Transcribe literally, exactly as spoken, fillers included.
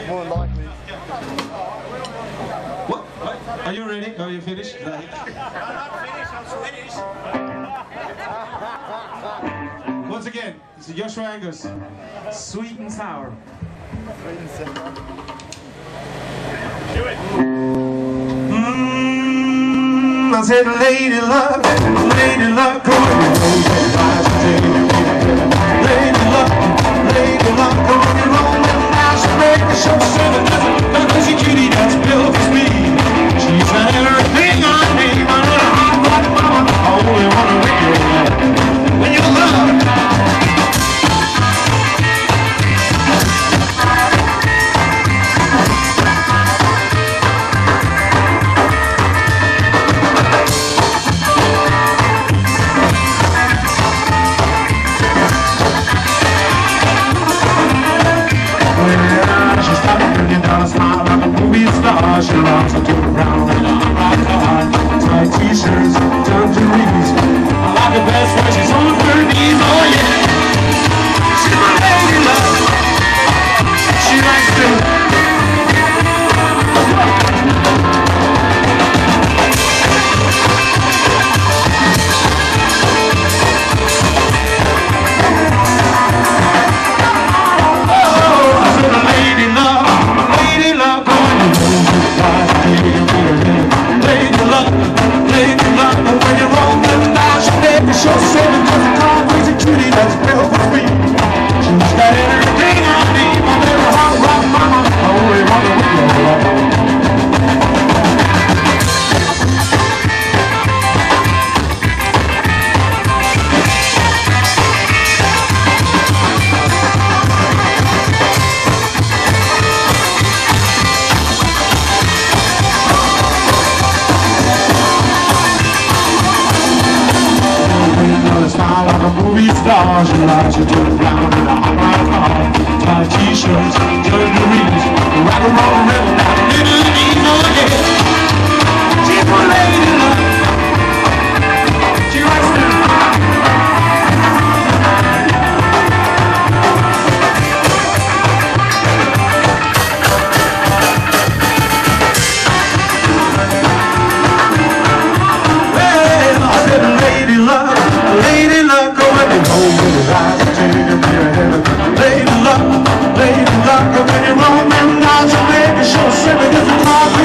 More likely. What? What? Are you ready? Are you finished? I'm not finished, I'm Swedish. Once again, it's Joshua Angus. Sweet and sour. Sweet and sour. Do it. Mm, I said, lady luck, lady luck, go on your road, lady luck, lady luck, go on your road, and now she break the show, seven dozen, a crazy cutie that's built for speed. She's got everything I need, my little hot rod mama, I only wanna make you laugh when you love. She loves to do around in a hot car, tight t-shirts, dungarees. I like the best when she's on her knees, oh yeah. She's my lady love. She likes to. She likes to turn around in a hot rod car, tight t-shirts, dungarees, rock and roll rhythm, now the little knees, oh yeah. She's my lady love. She likes to. Well, I said lady love, lady love, going home with his eyes and taking me ahead of me. Lady luck, lady luck, when you're roaming, now you make a show, send me to the car.